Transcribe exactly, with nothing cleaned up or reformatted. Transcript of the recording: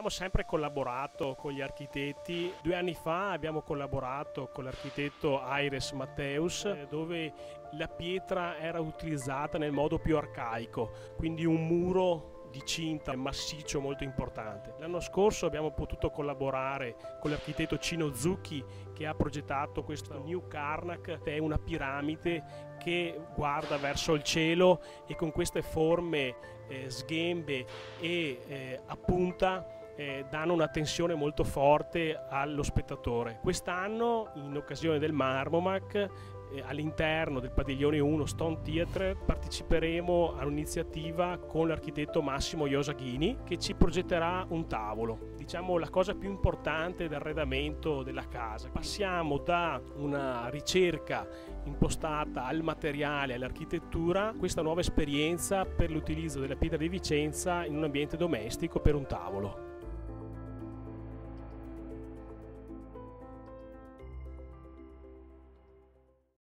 Abbiamo sempre collaborato con gli architetti. Due anni fa abbiamo collaborato con l'architetto Aires Matteus, dove la pietra era utilizzata nel modo più arcaico, quindi un muro di cinta massiccio molto importante. L'anno scorso abbiamo potuto collaborare con l'architetto Cino Zucchi, che ha progettato questo New Karnak, che è una piramide che guarda verso il cielo e con queste forme eh, sghembe e eh, a punta Eh, danno una tensione molto forte allo spettatore. Quest'anno, in occasione del Marmomac, eh, all'interno del padiglione uno Stone Theatre parteciperemo a un'iniziativa con l'architetto Massimo Iosaghini, che ci progetterà un tavolo. Diciamo la cosa più importante dell'arredamento della casa. Passiamo da una ricerca impostata al materiale, all'architettura, questa nuova esperienza per l'utilizzo della pietra di Vicenza in un ambiente domestico per un tavolo.